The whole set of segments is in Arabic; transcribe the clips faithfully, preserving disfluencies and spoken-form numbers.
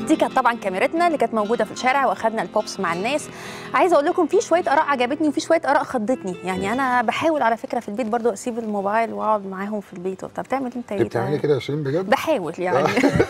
دي كانت طبعا كاميرتنا اللي كانت موجوده في الشارع، واخدنا البوبس مع الناس. عايزه اقول لكم في شويه اراء عجبتني وفي شويه اراء خضتني. يعني انا بحاول على فكره في البيت برضو اسيب الموبايل واقعد معاهم في البيت وبتاع. بتعمل انت ايه؟ بتعملي كده يا شيرين بجد؟ بحاول يعني.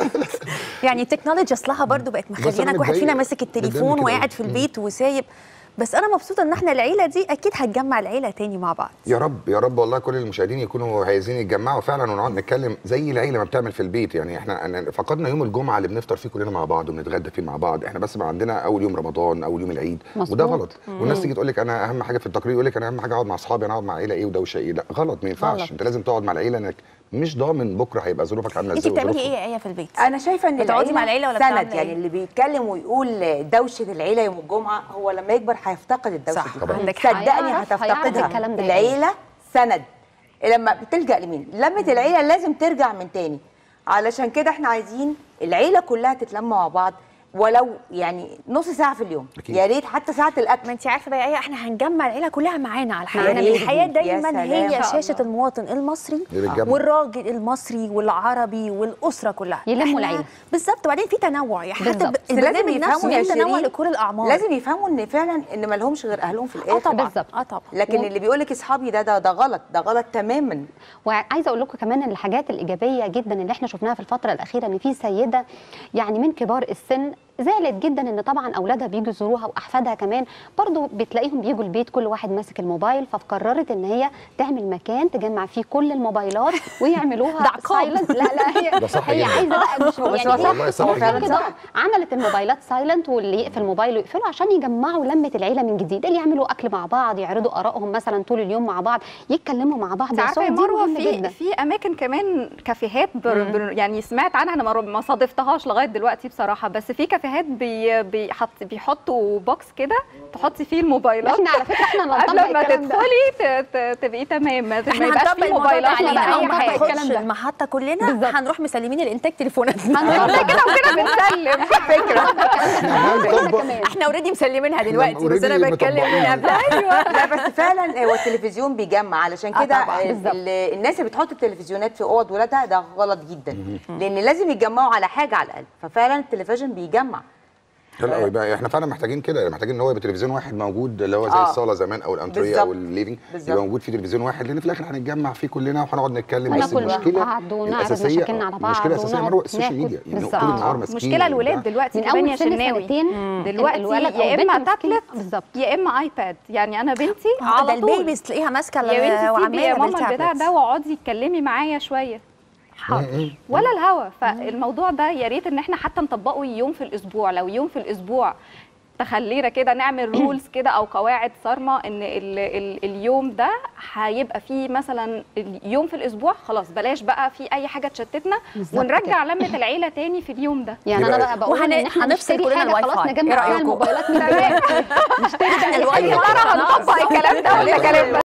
يعني التكنولوجيا اصلها برضو بقت مخلينا كل واحد فينا ماسك التليفون وقاعد في البيت وسايب. بس انا مبسوطه ان احنا العيله دي اكيد هتجمع العيله تاني مع بعض. يا رب يا رب والله كل المشاهدين يكونوا عايزين يتجمعوا فعلا ونقعد نتكلم زي العيله ما بتعمل في البيت. يعني احنا فقدنا يوم الجمعه اللي بنفطر فيه كلنا مع بعض وبنتغدى فيه مع بعض. احنا بس بقى عندنا اول يوم رمضان، اول يوم العيد، وده غلط. والناس تيجي تقول لك انا اهم حاجه في التقرير، يقول لك انا اهم حاجه اقعد مع اصحابي، انا اقعد مع عيله ايه ودوشه ايه. لا غلط، ما ينفعش. انت لازم تقعد مع العيله، انك مش ضامن بكره هيبقى ظروفك عامله ازاي. انت بتعملي ايه يا ايه في البيت؟ انا شايفه ان بتقعدي مع العيله ولا سند. يعني اللي بيتكلم ويقول دوشه العيله يوم الجمعه هو لما يكبر هيفتقد الدوشه صح. دي. عندك صدقني هتفتقدها. العيله سند. لما بتلجأ لمين؟ لمه العيله لازم ترجع من تاني. علشان كده احنا عايزين العيله كلها تتلم مع بعض، ولو يعني نص ساعه في اليوم. يا ريت حتى ساعه الاكل. ما انت عارفه بقى ايه، احنا هنجمع العيله كلها معانا على الحياه. الحياه دايما هي شاشه المواطن المصري والراجل المصري والعربي والاسره كلها يلموا العيله بالظبط. وبعدين في تنوع يعني حتى لازم يفهموا يا تنوع لكل الاعمار. لازم يفهموا ان فعلا ان ما لهمش غير اهلهم في الاخر. اه طبعا اه طبعا. لكن و... اللي بيقول لك اصحابي ده ده ده غلط، ده غلط تماما. وعايزه اقول لكم كمان الحاجات الايجابيه جدا اللي احنا شفناها في الفتره الاخيره، ان في سيده يعني من كبار السن زعلت جدا ان طبعا اولادها بيجوا يزوروها واحفادها كمان برضو بتلاقيهم بيجوا البيت كل واحد ماسك الموبايل، فقررت ان هي تعمل مكان تجمع فيه كل الموبايلات ويعملوها سايلنت. لا لا هي هي عايزه بقى مش هو يعني صح كده. عملت الموبايلات سايلنت، واللي يقفل موبايله يقفله عشان يجمعوا لمه العيله من جديد، اللي يعملوا اكل مع بعض، يعرضوا ارائهم مثلا طول اليوم مع بعض، يتكلموا مع بعض. عارفه يا مروه في في اماكن كمان كافيهات يعني سمعت عنها، انا ما صادفتهاش لغايه دلوقتي بصراحه، بس في كافيهات بي بيحط بيحطوا بوكس كده تحطي فيه الموبايلات. احنا على فكره احنا اللي قبل ما تدخلي تبقي تمام، ما يبقاش فيه موبايلات ولا اي حاجه. نخش المحطه كلنا هنروح مسلمين الانتاج تليفوناتنا كده وكده بنسلم. فكره احنا اوريدي مسلمينها دلوقتي، بس انا بتكلم من قبل. ايوه لا بس فعلا هو التلفزيون بيجمع. علشان كده الناس اللي بتحط التلفزيونات في اوض ولادها ده غلط جدا، لان لازم يتجمعوا على حاجه على الاقل. ففعلا التلفزيون بيجمع. لا يبقى احنا فعلا محتاجين كده، محتاجين ان هو يبقى تلفزيون واحد موجود اللي هو زي آه. الصاله زمان او الانتريه او الليفنج، يبقى موجود فيه تلفزيون واحد، لان في الاخر هنتجمع فيه كلنا وهنقعد نتكلم. بس المشكله الاساسيه المشكله الاساسيه مروه السوشيال ميديا، يعني طول النهار ماسكين. مشكله الولاد دلوقتي كمان يا شناوي، دلوقتي يا اما تابلت يا اما ايباد. يعني انا بنتي على طول البيبيز تلاقيها ماسكه وعماله يا ماما البتاع ده واقعدي اتكلمي معايا شويه. حاضر ولا الهوا. فالموضوع ده يا ريت ان احنا حتى نطبقه يوم في الاسبوع. لو يوم في الاسبوع تخلينا كده نعمل رولز كده او قواعد صارمه ان ال ال اليوم ده هيبقى فيه مثلا يوم في الاسبوع، خلاص بلاش بقى في اي حاجه تشتتنا، ونرجع لمه العيله تاني في اليوم ده. يعني انا بقى بقول ان احنا هنفصل كلنا الواي فاي. خلاص نجمع الموبايلات من البيت. نشتري الواي فاي. هنطبق الكلام ده ولا كلام